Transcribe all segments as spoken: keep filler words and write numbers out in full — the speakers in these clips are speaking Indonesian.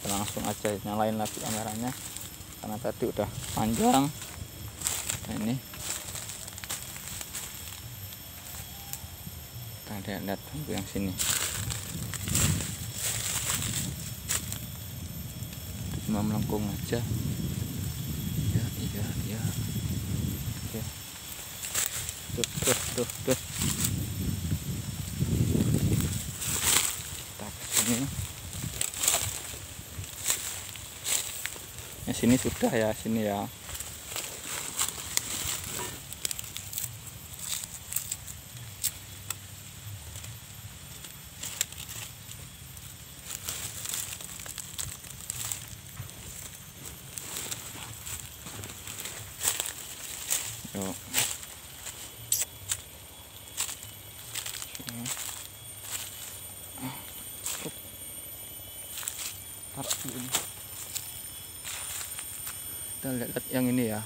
langsung aja nyalain lagi kameranya karena tadi udah panjang. Nah, ini kita lihat bambu yang sini cuma melengkung aja ya. Iya iya oke, tuh tuh tuh tuh kita kesini. Ya, sini sudah ya, sini ya. Yuk. Taruh dulu. Kita lihat yang ini ya.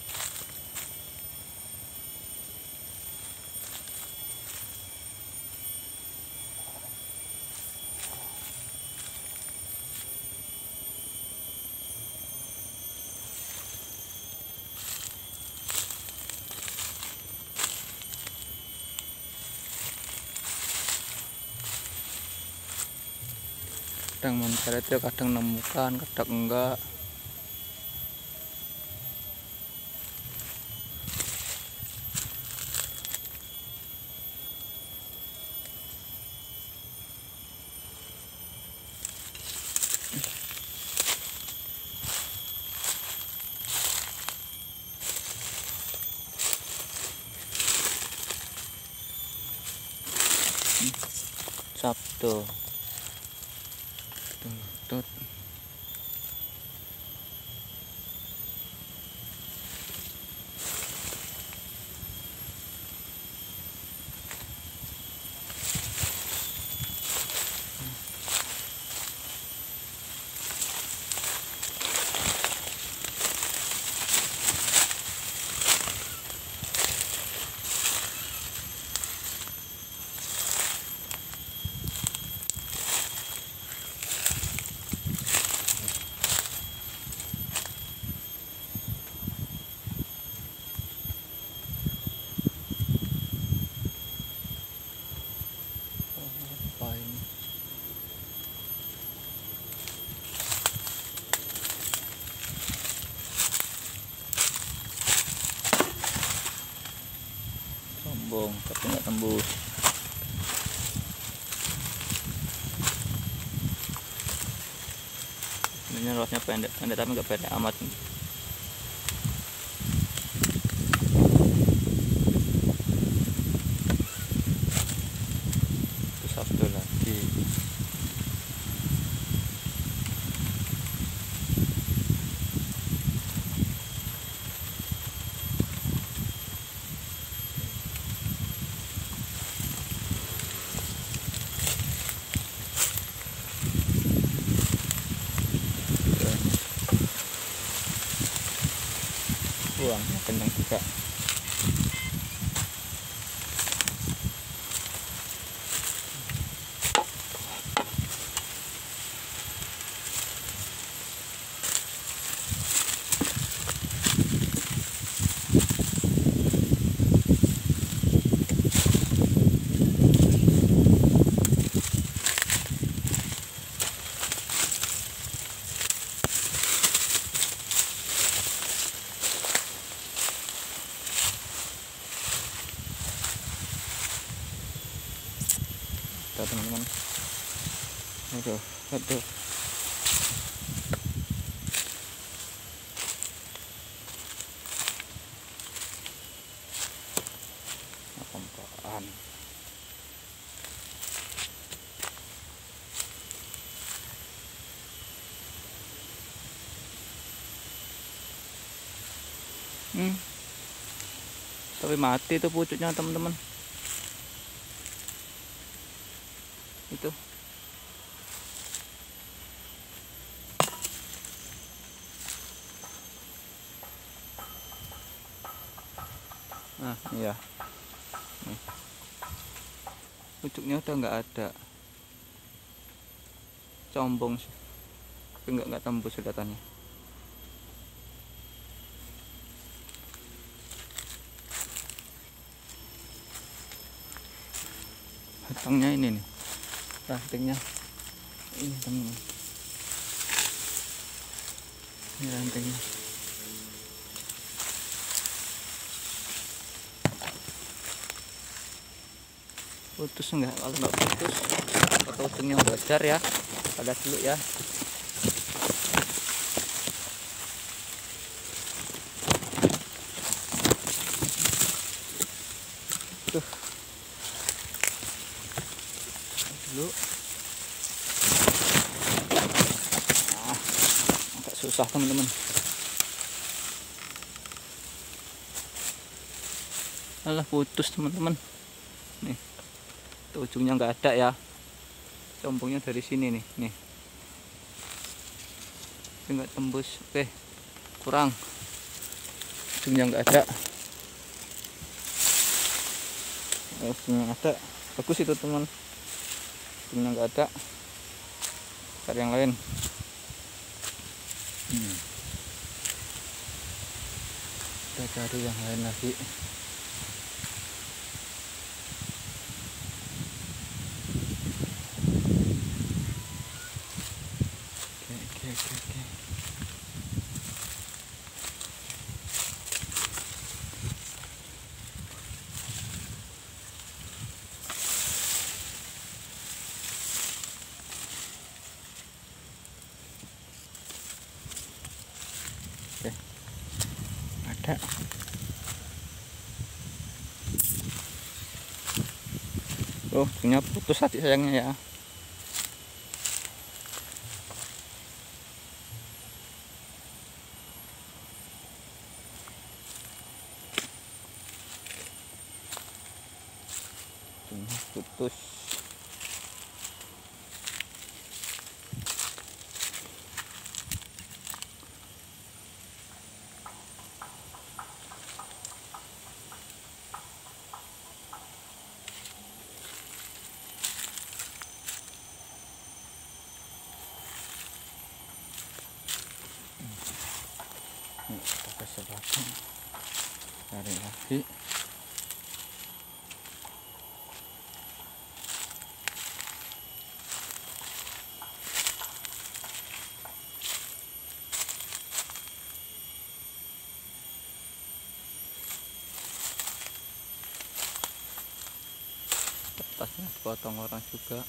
Kadang mencari itu kadang nemukan, kadang enggak. Sabtu tut apa ini? Sombong tapi nggak tembus. Ini luasnya pendek-pendek tapi nggak pendek amat. Itu Sabtu lagi. Buangnya kencang juga. Kita teman-teman, aduh aduh apaan. Hmm. Tapi mati tuh pucuknya teman-teman. Itu. Nah, iya. Nih. Pucuknya udah nggak ada. Combong sih. tapi nggak nggak tembus kelihatannya. Batangnya ini nih, rantingnya ini teman-teman, ini rantingnya. Putus enggak? Kalau nggak putus atau ujungnya bocor ya, pada dulu ya. Tuh dulu. Nah, agak susah teman-teman. Alah, putus teman-teman. Nih, tuh ujungnya nggak ada ya. Combongnya dari sini nih, nih. Ini nggak tembus. Oke, kurang. Ujungnya nggak ada. Oh, ujungnya ada. Bagus itu teman. Ujungnya nggak ada. Cari yang lain. Hmm. Kita cari yang lain lagi. Oke, oke, oke. Oke, ada. Oh, punya putus hati sayangnya ya. Punya putus. Nih, kita kasih batang, cari lagi. Kertasnya dipotong orang juga.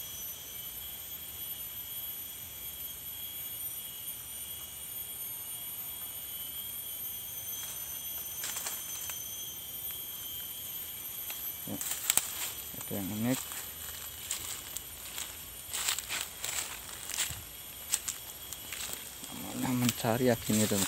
Ya, ada yang unik. Namanya mencari ya gini tuh.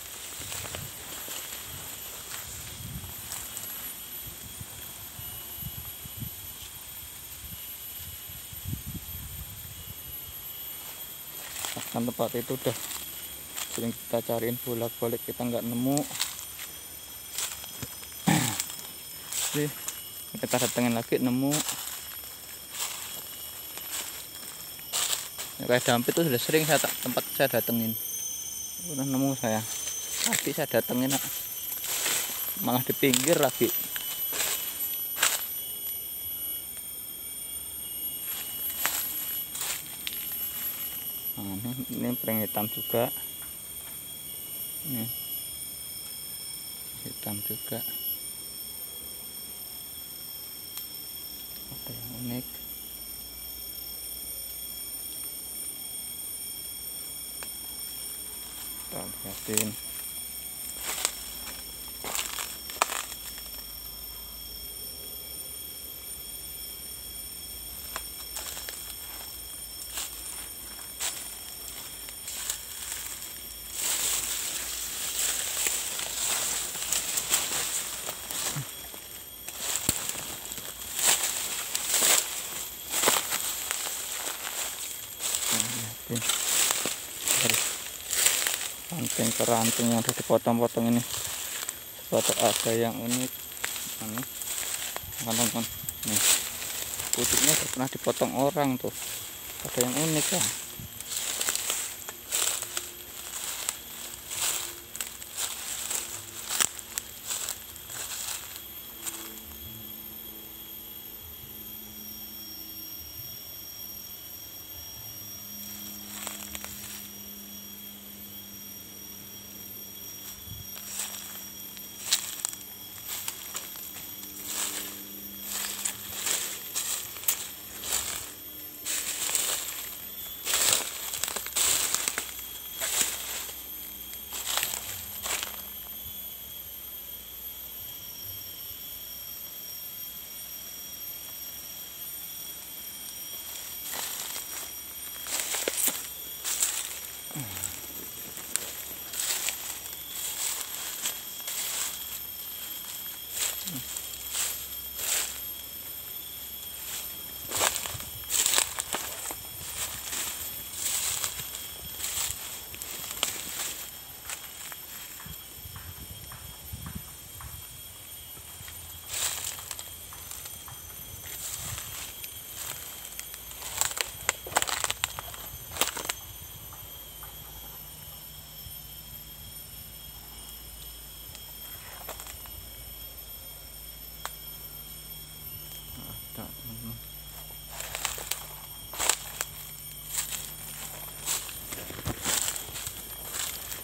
Bahkan tempat itu udah sering kita cariin bolak-balik, kita nggak nemu. Jadi kita datengin lagi, nemu. Ya, kayak dampit itu sudah sering saya tempat saya datengin, udah nemu saya. Tapi saya datengin malah di pinggir lagi. Nah, ini, ini pring hitam juga. Ini hitam juga. Ada yang unik. Kita lihatin. Ranting ke ranting yang udah dipotong-potong ini, suatu ada yang unik. Ini teman-teman, nih pucuknya pernah dipotong orang tuh, ada yang unik ya.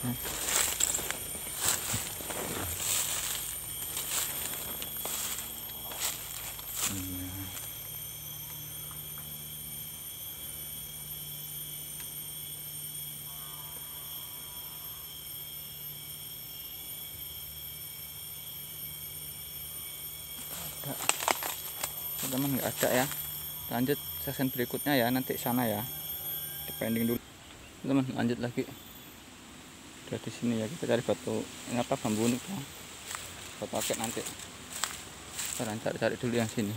Nah. Hmm. Teman-teman nggak ada ya, lanjut season berikutnya ya, nanti sana ya, pending dulu teman, lanjut lagi. Udah di sini ya, kita cari batu ini apa, bambu nih ya, batu akik nanti. Sekarang cari-cari dulu yang sini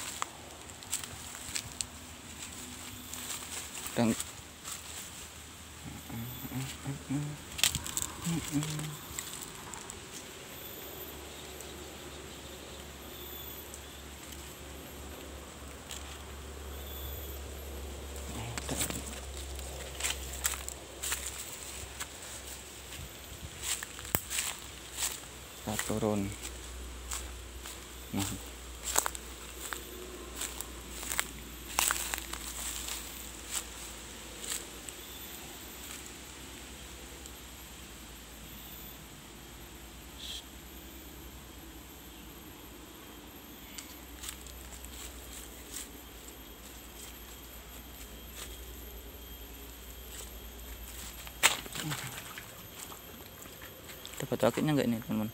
dan kita turun. Nah, dapat akiknya nggak ini teman-teman?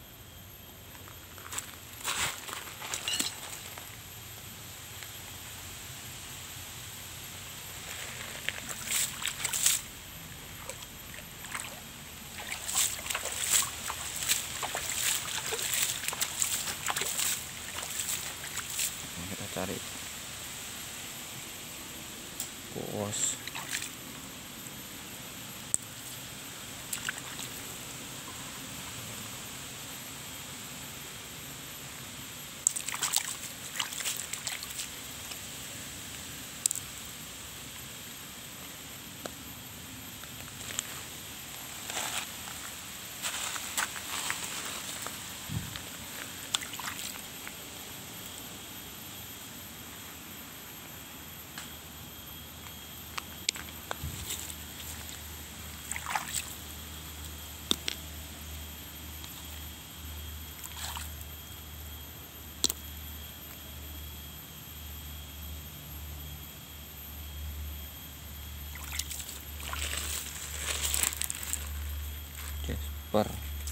Kita cari kuos. Jasper.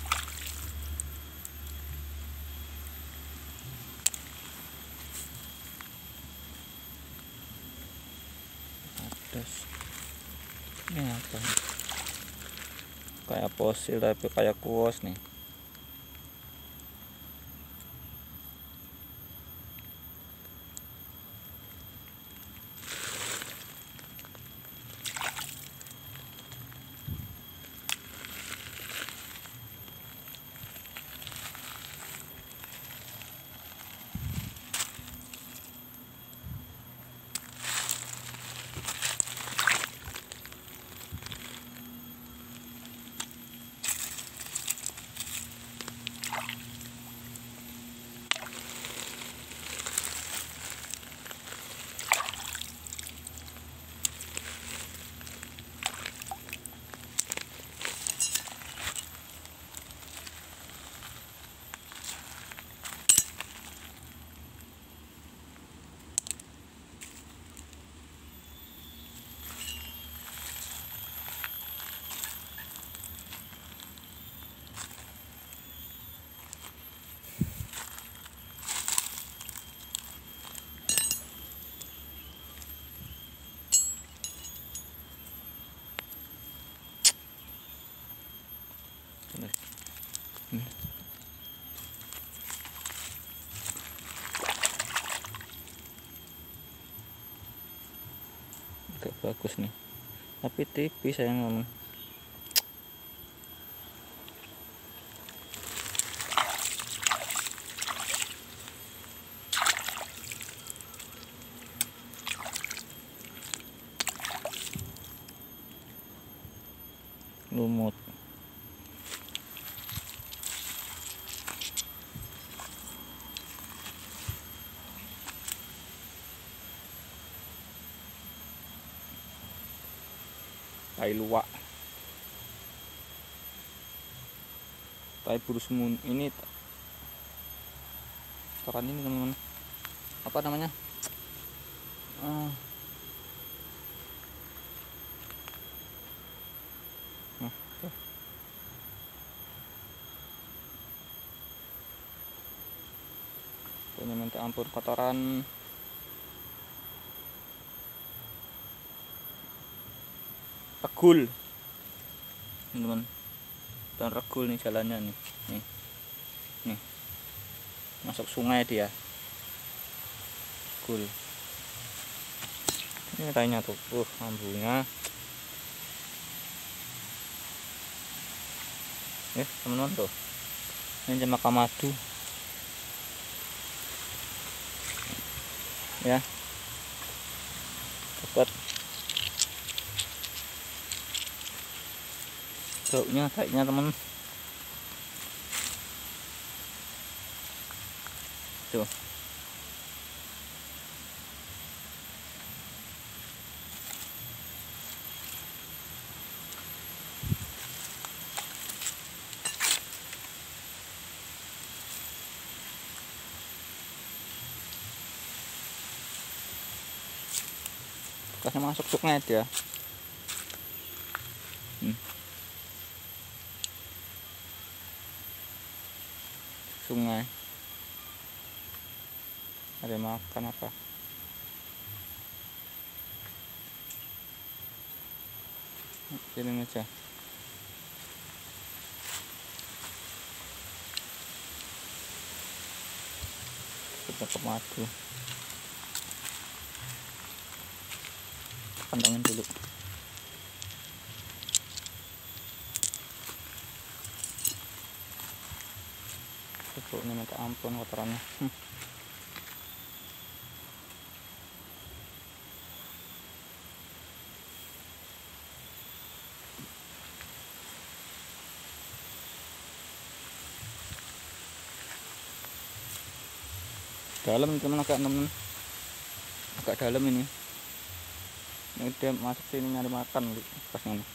Adas. Ini apa? Kayak fosil tapi kayak kuos nih. Ini. Agak bagus nih, tapi tipis sayang teman. Lumut. Tai luwak. tai buru semun ini kotoran ini teman-teman, apa namanya, uh, nah, tuh. Pokoknya minta ampun kotoran regul teman-teman, dan regul nih jalannya nih, nih nih masuk sungai dia regul. Ini tainya tuh, uh ambunya eh teman-teman tuh, ini cempaka madu ya, dapat baunya kayaknya teman tuh. Kasih masuk sungai dia. Hmm. Sungai ada makan apa, ini aja. Kita ke madu, kandangin dulu. Ini minta ampun kotorannya. Hmm. Dalam teman, agak temen agak dalam ini. Ini dia masuk sini nyari makan pas ini.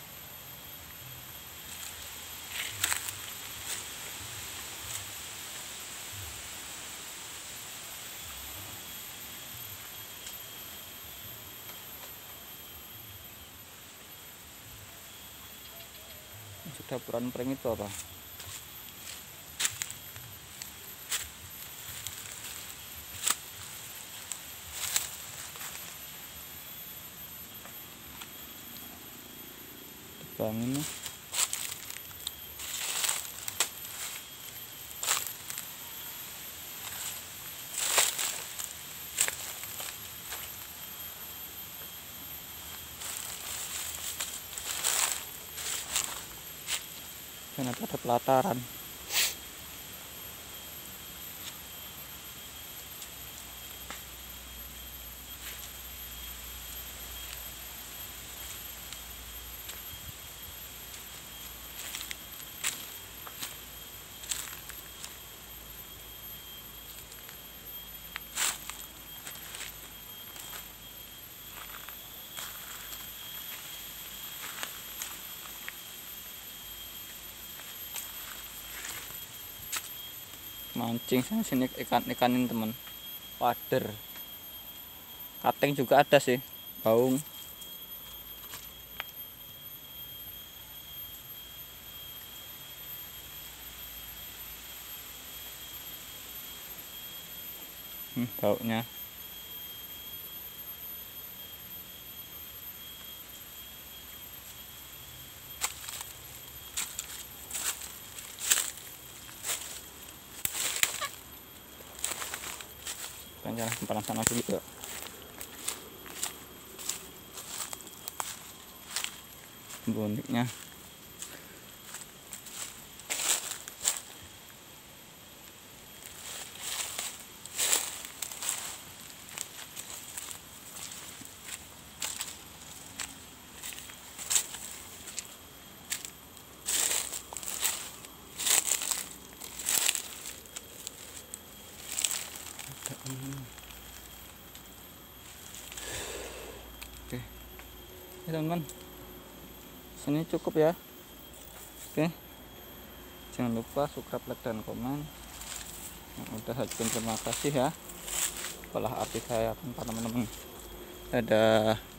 Sudah puran pring itu apa? Tebangin nih. Ternyata ada pelataran. Mancing sana sini ikan-ikan ini teman, wader, kateng juga ada sih, baung. Hmm, baunya kan, jalan sempalan sana dulu ya. Boniknya oke ya teman-teman, sini cukup ya. Oke, Jangan lupa subscribe, like, dan komen. Yang udah hadir, terima kasih ya. Pola arti saya tanpa teman-teman. Dadah.